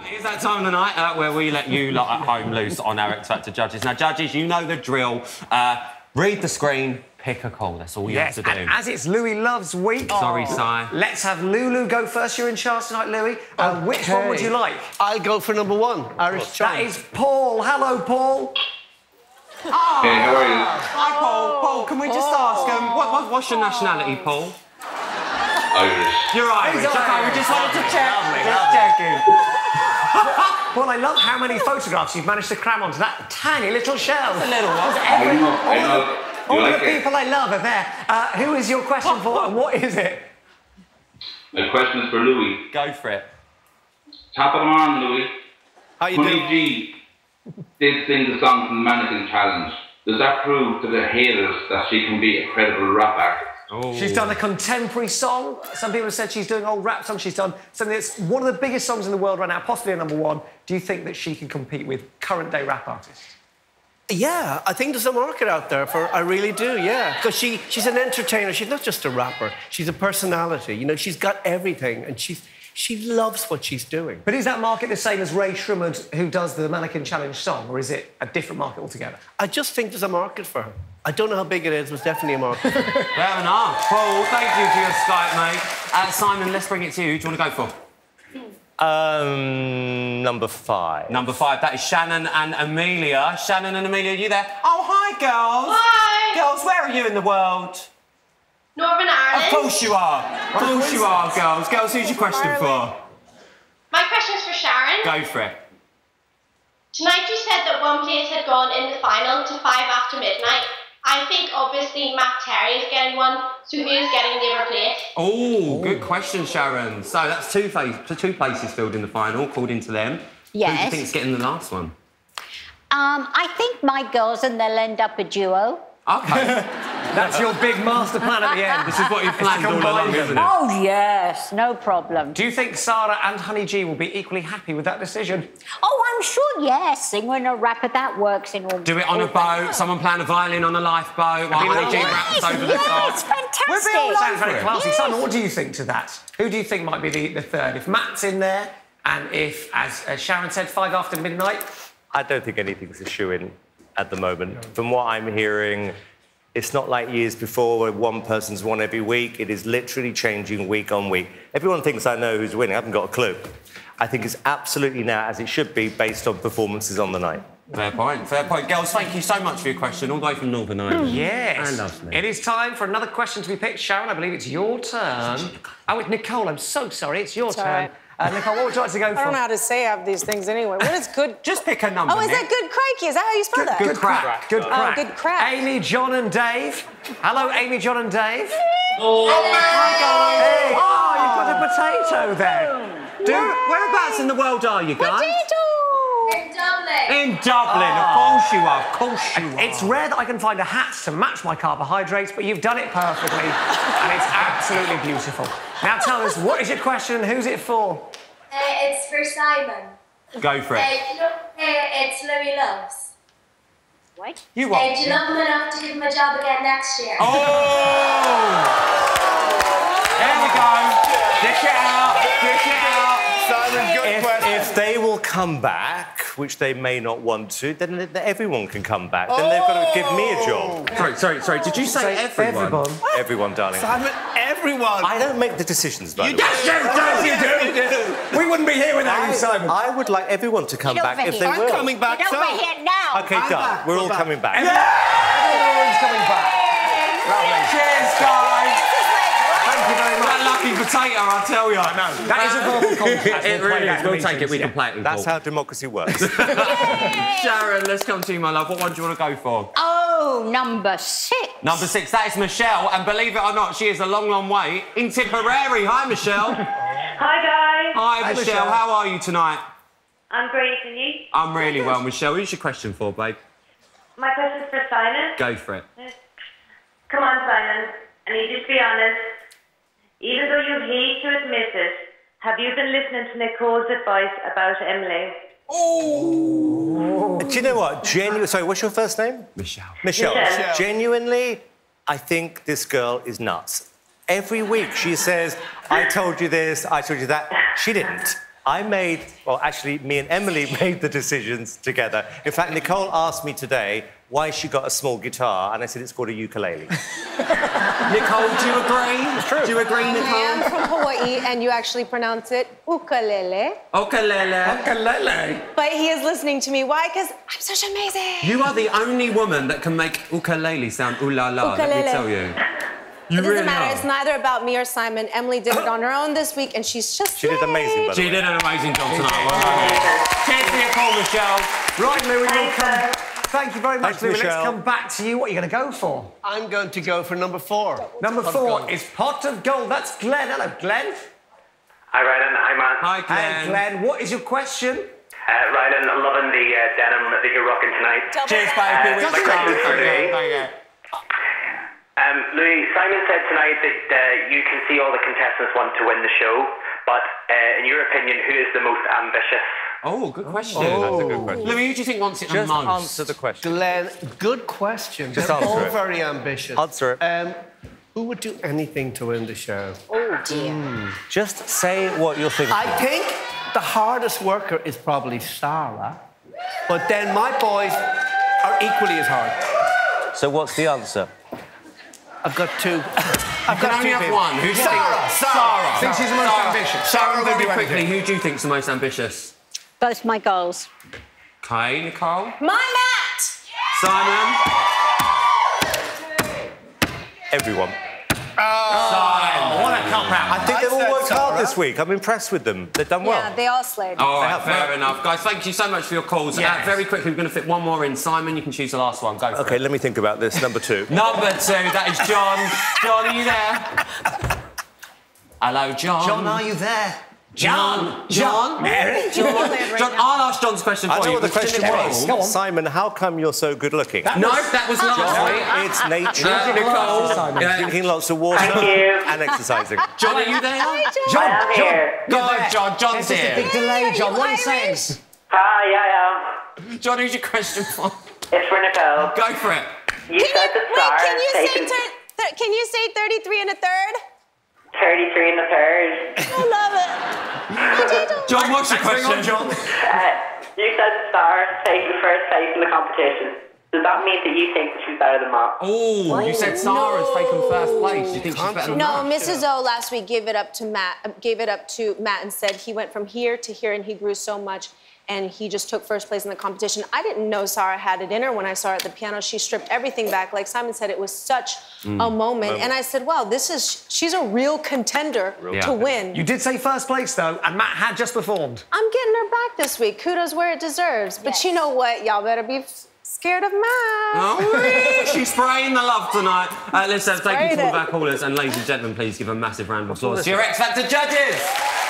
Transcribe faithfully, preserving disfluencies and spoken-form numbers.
It is that time of the night uh, where we let you lot at home loose on our X Factor judges. Now, judges, you know the drill. Uh, read the screen, pick a call. That's all you yes, have to do. And as it's Louis Love's week... Sorry, Si. Let's have Lulu go first. You're in charge tonight, Louis. Uh, okay. Which one would you like? I'll go for number one, Irish Chum. That is Paul. Hello, Paul. Oh. Hey, how are you? Hi, Paul. Paul, can we just ask, um, what, what, what's your nationality, Paul? Irish. You're Irish. He's OK, Irish. we just wanted to check. Lovely, just lovely. checking. Paul, I love how many photographs you've managed to cram onto that tiny little shell. It's a little one. Every, I know, all I of know. the, all You of like the it? people I love are there. Uh, who is your question for and what is it? My question is for Louis. Go for it. Top of the morning, Louis. How you Honey doing? G did sing the song from the Mannequin Challenge. Does that prove to the haters that she can be a credible rap artist? Oh. She's done a contemporary song. Some people have said she's doing old rap songs. She's done something that's one of the biggest songs in the world right now, possibly a number one. Do you think that she can compete with current-day rap artists? Yeah, I think there's a market out there for... I really do, yeah. Because she, she's an entertainer. She's not just a rapper. She's a personality. You know, she's got everything, and she's, she loves what she's doing. But is that market the same as Ray Shremmerd, who does the Mannequin Challenge song, or is it a different market altogether? I just think there's a market for her. I don't know how big it is, but it's definitely a market. Fair enough. Paul, thank you for your Skype, mate. Uh, Simon, let's bring it to you. Who do you want to go for? Um, number five. Number five, that is Shannon and Amelia. Shannon and Amelia, are you there? Oh, hi, girls. Hi. Girls, where are you in the world? Northern Ireland. Of course you are. Of course you are, girls. Girls, who's your question for? My question is for Sharon. Go for it. Tonight you said that one place had gone in the final to five after midnight. I think obviously Matt Terry is getting one, so who is getting the other place? Oh, good question, Sharon. So that's two, fa- two places filled in the final, according to them. Yes. Who do you think's getting the last one? Um, I think my girls and they'll end up a duo. OK. That's your big master plan at the end. This is what you've planned all along, isn't it? Oh, yes, no problem. Do you think Sarah and Honey G will be equally happy with that decision? Oh, I'm sure, yes. Singing a rapper, that works in all... Do it on a boat, someone playing a violin on a lifeboat, while Honey G raps over the top. Yes, fantastic. We'll be all Sounds over very it. classy. Yes. Simon, what do you think to that? Who do you think might be the, the third? If Matt's in there, and if, as, as Sharon said, five after midnight? I don't think anything's a shoe-in at the moment. From what I'm hearing, it's not like years before where one person's won every week. It is literally changing week on week. Everyone thinks I know who's winning. I haven't got a clue. I think it's absolutely now, as it should be, based on performances on the night. Fair point, fair point. Girls, thank you so much for your question, all the way from Northern Ireland. Yes. I love me. It is time for another question to be picked. Sharon, I believe it's your turn. Oh, it's Nicole. I'm so sorry. It's your It's all turn. right. Uh, Nicole, what would you like to go for? I don't know how to say half these things anyway. What is good? Just pick a number, Oh, is Nick. that good crikey? Is that how you spell that? Good crack. Good Oh, crack. good crack. Amy, John and Dave. Hello, Amy, John and Dave. Oh, Hey. Oh, you've got a potato there. Do, whereabouts in the world are you guys? In Dublin. In Dublin, of course you are, of course you are. It's rare that I can find a hat to match my carbohydrates, but you've done it perfectly, and it's absolutely beautiful. Now tell us, what is your question and who's it for? Uh, it's for Simon. Go for Uh, it. you know, uh, it's Louis Loves. What? You Uh, what? do you love him enough to give him a job again next year? Oh! There we go. Dish it out, dish it out. Simon, good if, question. If they will come back, which they may not want to, then th- everyone can come back. Then they've got to give me a job. Sorry, sorry, sorry. Did you say, Say everyone? everyone. Everyone, darling. Simon, everyone! I don't make the decisions, by the way. Yes, yes, you do. We wouldn't be here without you, Simon. I would like everyone to come Get back over if here. they I'm will. coming back, Get so... over here now. OK, I'm done. back, We're we're all back. coming back. Everyone's coming back. Lovely. Cheers, guys. Thank you very much. That lucky potato, I tell you. I know. That is a verbal contract. It We'll play really that is. in We'll take it. We meetings, can play it in That's court. how democracy works. Sharon, let's come to you, my love. What one do you want to go for? Oh, number six. Number six, that is Michelle, and believe it or not, she is a long, long way in Tipperary. Hi, Michelle. Hi, guys. Hi, Hi, Michelle. Michelle. How are you tonight? I'm great, and you? I'm really well, Michelle. Who's your question for, babe? My question is for Simon. Go for it. Come on, Simon. I need you to be honest. Even though you hate to admit it, have you been listening to Nicole's advice about Emily? Do you know what? Genu- Sorry, what's your first name? Michelle. Michelle. Michelle. Genuinely, I think this girl is nuts. Every week she says, I told you this, I told you that. She didn't. I made, well, actually, me and Emily made the decisions together. In fact, Nicole asked me today why she got a small guitar, and I said it's called a ukulele. Nicole, do you agree? It's true. Do you agree, Nicole? I am from Hawaii, and you actually pronounce it ukulele. Ukulele. Ukulele. But he is listening to me. Why? Because I'm such amazing. You are the only woman that can make ukulele sound ooh la la, let Ukulele. me tell you. You It doesn't really matter. are. It's neither about me or Simon. Emily did it on her own this week, and she's just She did amazing, by the She way. did an amazing job tonight. Well done. Cheers for your call, Michelle. Right, Louis, we'll come. Thank you very much, Thanks, Louis. Michelle. Let's come back to you. What are you going to go for? I'm going to go for number four. Number Pot of four gold. is Pot of Gold. That's Glenn. Hello, Glenn. Hi, Rylan. Hi, Matt. Hi, Glenn. Hey, Glenn, what is your question? Uh, Rylan, I'm loving the uh, denim that you're rocking tonight. Cheers, baby. Uh, We my love question is for you. Louis. Thank you. Um, Louis, Simon said tonight that uh, you can see all the contestants want to win the show, but uh, in your opinion, who is the most ambitious? Oh, good question. That's a good question. Louis, who do you think wants it the Just most? answer the question. Glenn, good question. Just They're answer all it. very ambitious. Answer it. Um, who would do anything to win the show? Oh, dear. Just say what you're thinking. I think the hardest worker is probably Sarah, but then my boys are equally as hard. So what's the answer? I've got two. I've You can got only two have people. one. Who do you Sarah, think? Sarah. I think she's the most ambitious. Sharon, will very do quickly, anything. who do you think's the most ambitious? Both my goals. Okay, Nicole. My Matt! Simon. Everyone. Simon. What a cop-out. I think they've all said worked hard Sarah. this week. I'm impressed with them. They've done well. Yeah, they all slayed. All right, have fair fun. enough. Guys, thank you so much for your calls. Uh, Yes. very quickly, we're going to fit one more in. Simon, you can choose the last one. Go for Okay, it. let me think about this. Number two. Number two, that is John. John, are you there? Hello, John. John, are you there? John. John. Mary? John. right John, now. I'll ask John's question for I know you. what the It's question Nicole. was. Go on. Simon, how come you're so good looking? No, that was last week. It's nature. Uh, Nicole. Simon. Yeah. Drinking lots of water Thank you. and exercising. John, are you there? John, I am John. here. Go You're on, there. John. John's There's just a here. big delay, John. What are you saying? Hi, yeah, John, who's your question for? yeah. It's for Nicole. Go for it. You Can said you, the wait, star can you is say taken thir- thir- can you say thirty-three and a third? thirty-three and a third. I love it. John, what's your Hang question? on, John. Uh, you said the star is taking first place in the competition. Does that mean that you think that she's better than Mark? Oh, you said Sarah's taken first place. You think she's better than No, Mark? Missus O last week gave it up to Matt. uh, Gave it up to Matt and said he went from here to here and he grew so much, and he just took first place in the competition. I didn't know Sarah had it in her when I saw her at the piano. She stripped everything back. Like Simon said, it was such Mm. a moment. And I said, wow, this is she's a real contender Yeah. to win. You did say first place, though, and Matt had just performed. I'm getting her back this week. Kudos where it deserves. But you know what? Y'all better be f- scared of Matt. Oh, she's spraying the love tonight. Uh, listen, thank you Sprayed to all it. of our callers. And ladies and gentlemen, please give a massive round of applause to your X Factor judges.